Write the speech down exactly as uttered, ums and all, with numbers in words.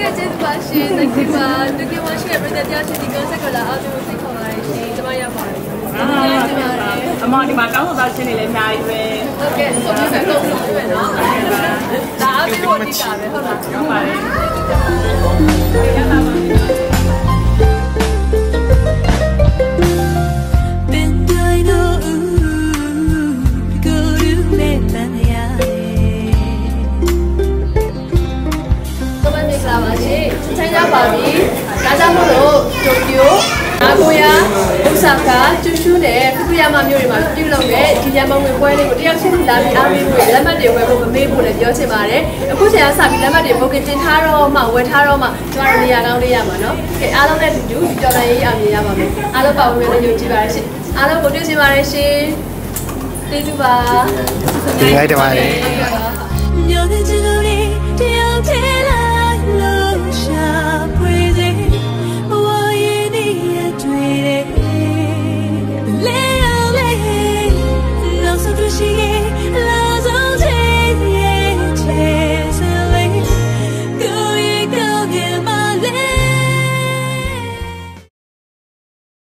ကျေးဇူးပါရှင်။ Thank you ပါ။ဒီကမှာရှိတဲ့ပြည်သက်များရှင်ဒီ concept ကိုလာအောင်လို့သိခေါ်ပါတယ်ရှင်။ကျွန်မရောက်ပါတယ်။အားလုံးကျေးဇူးပါ။အမဒီမှာတောင်းဆိုသားရှင်တွေလည်းအများကြီးပဲ။ဟုတ်ကဲ့။ဆုံးဖြတ်ဆုံးဆုံးပဲနော်။ဒါအပြီးတော့ဒီတာပဲဟုတ်လား။ဟုတ်ပါတယ်။ရပါပါ။ပါပြီ။ဒါကြောင့်မို့လို့တိုကျို၊နာဂိုယာ၊အိုဆာကာ၊ကျူရှူနဲ့ဖူကူယာမာမြို့တွေမှာပြုလုပ်တဲ့ဒီရန်ပုံငွေပွဲလေးကိုတယောက်ချင်းလာပြီးအားပေးဖို့လက်မှတ်တွေဝယ်ဖို့မမေ့ဖို့လည်းပြောချင်ပါတယ်။အခုချိန်ကစပြီးလက်မှတ်တွေ booking တင်ထားတော့မှဝယ်ထားတော့မှကျွန်တော်နေရာကောင်းလေးရမှာနော်။ကဲအားလုံးနဲ့တူတူကြော်လိုက်ရေးအောင်မြင်ရပါမယ်။အားလုံးပါဝင်လည်းယုံကြည်ပါတယ်ရှင်။အားလုံးကိုတွေ့ချင်ပါတယ်ရှင်။ကျေးဇူးပါ။ဒီလိုက်တယ်ပါလေ။